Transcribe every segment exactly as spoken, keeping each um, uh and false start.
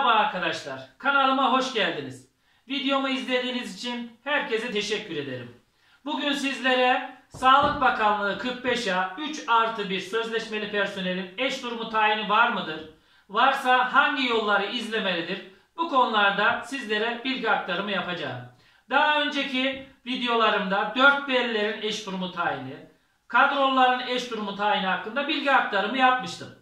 Merhaba arkadaşlar, kanalıma hoş geldiniz. Videomu izlediğiniz için herkese teşekkür ederim. Bugün sizlere Sağlık Bakanlığı kırk beş A üç artı bir sözleşmeli personelin eş durumu tayini var mıdır? Varsa hangi yolları izlemelidir? Bu konularda sizlere bilgi aktarımı yapacağım. Daha önceki videolarımda dört B'lilerin eş durumu tayini, kadroluların eş durumu tayini hakkında bilgi aktarımı yapmıştım.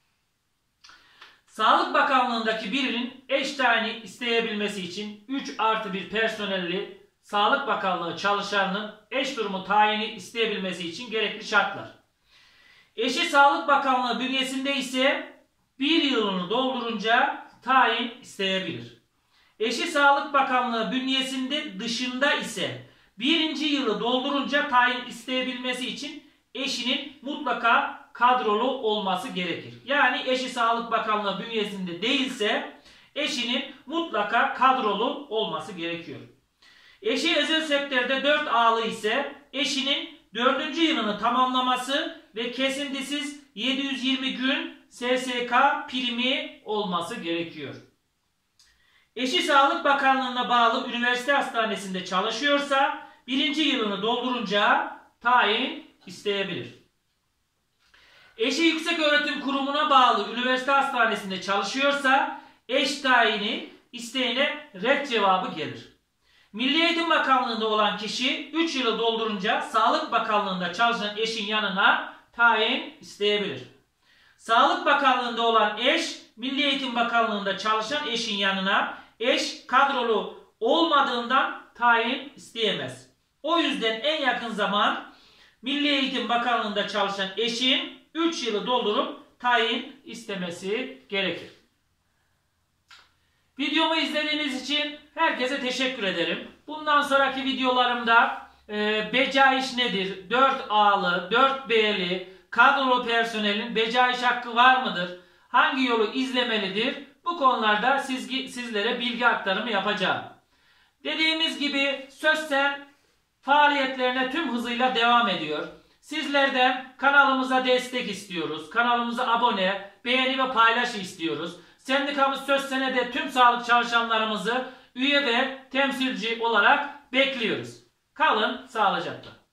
Sağlık Bakanlığı'ndaki birinin eş tayini isteyebilmesi için üç artı bir personelli Sağlık Bakanlığı çalışanının eş durumu tayini isteyebilmesi için gerekli şartlar. Eşi Sağlık Bakanlığı bünyesinde ise bir yılını doldurunca tayin isteyebilir. Eşi Sağlık Bakanlığı bünyesinde dışında ise birinci yılı doldurunca tayin isteyebilmesi için eşinin mutlaka kadrolu olması gerekir. Yani eşi Sağlık Bakanlığı bünyesinde değilse eşinin mutlaka kadrolu olması gerekiyor. Eşi özel sektörde dört A'lı ise eşinin dördüncü yılını tamamlaması ve kesintisiz yedi yüz yirmi gün S S K primi olması gerekiyor. Eşi Sağlık Bakanlığı'na bağlı üniversite hastanesinde çalışıyorsa birinci yılını doldurunca tayin isteyebilir. Eşi Yükseköğretim Kurumu'na bağlı üniversite hastanesinde çalışıyorsa eş tayini isteğine ret cevabı gelir. Milli Eğitim Bakanlığı'nda olan kişi üç yılı doldurunca Sağlık Bakanlığı'nda çalışan eşin yanına tayin isteyebilir. Sağlık Bakanlığı'nda olan eş, Milli Eğitim Bakanlığı'nda çalışan eşin yanına eş kadrolu olmadığından tayin isteyemez. O yüzden en yakın zaman Milli Eğitim Bakanlığı'nda çalışan eşin üç yılı doldurup tayin istemesi gerekir. Videomu izlediğiniz için herkese teşekkür ederim. Bundan sonraki videolarımda e, becaiş nedir? dört A'lı, dört B'li kadrolu personelin becaiş hakkı var mıdır? Hangi yolu izlemelidir? Bu konularda siz, sizlere bilgi aktarımı yapacağım. Dediğimiz gibi Sözsen faaliyetlerine tüm hızıyla devam ediyor. Sizlerden kanalımıza destek istiyoruz. Kanalımıza abone, beğeni ve paylaş istiyoruz. Sendikamız Sözsen'e de tüm sağlık çalışanlarımızı üye ve temsilci olarak bekliyoruz. Kalın sağlıcakla.